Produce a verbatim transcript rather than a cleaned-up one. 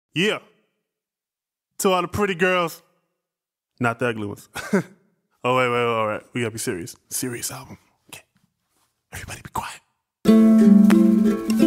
Yeah. To all the pretty girls. Not the ugly ones. Oh, wait, wait, wait, all right. We gotta be serious. Serious album. Okay. Everybody be quiet.